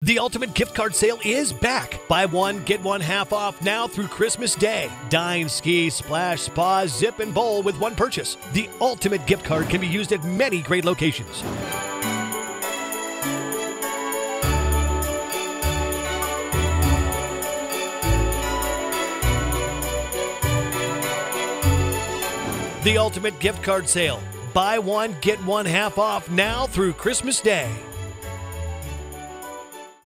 The ultimate gift card sale is back. Buy one, get one half off now through Christmas Day. Dine, ski, splash, spa, zip, and bowl with one purchase. The ultimate gift card can be used at many great locations. The ultimate gift card sale. Buy one, get one half off now through Christmas Day.